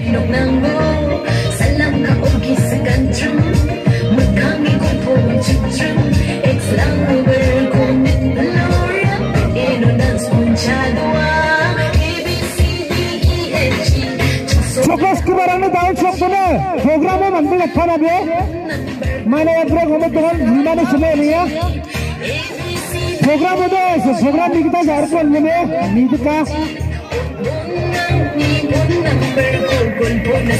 Fokus ke barang ni tahu cok mana program ni mantul apa nabi? Mana yang program itu kan gimana semua ni ya? Program itu program ni kita jar pun ni ni tu kah?